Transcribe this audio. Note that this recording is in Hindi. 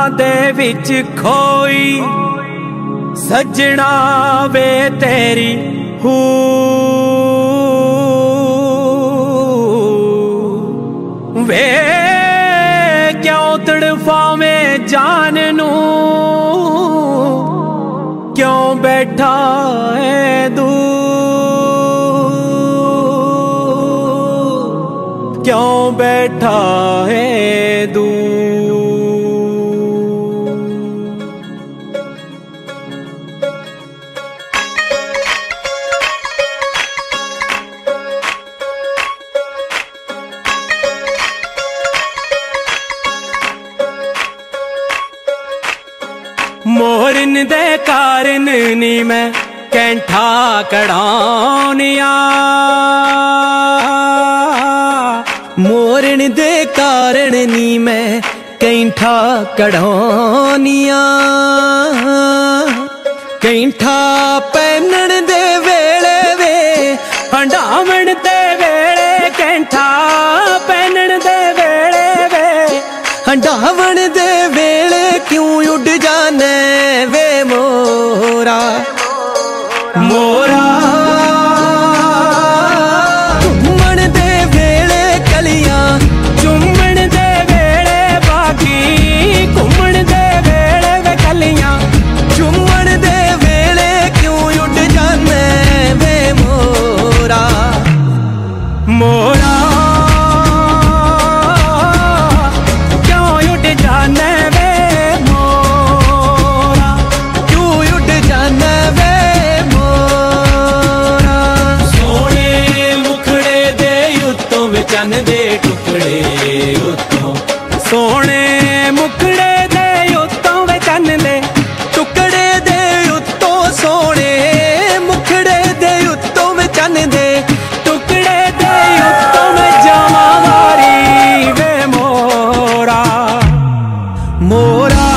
दे विच खोई सजना वे तेरी हू वे क्यों तड़फावें जान नू क्यों बैठा है दूर क्यों बैठा है दूर। मोरन दे कारण नी मैं कैंठा कड़ानिया मोरन दे कारण नी मैं कैंठा कड़ानिया कैंठा पहनन दे वेले वे हंडावण दे वेले कैंठा पहनन दे वेले वे हंडावण दे वेले क्यों उड़ जाने वे मोरा मोरा चुम्मन दे वेले कलियां चुम्मन दे वेले बाकी घुम्मन दे वेले वे कलियां चुम्मन दे वेले क्यों उड़ जाने वे मोरा मोरा चन दे टुकड़े उत्तों सोने मुकड़े दे उत्तों वे चन दे टुकड़े दे उत्तों सोने मुकड़े दे उत्तों वे चन दे टुकड़े दे उत्तों वे जावा वारी वे मोरा मोरा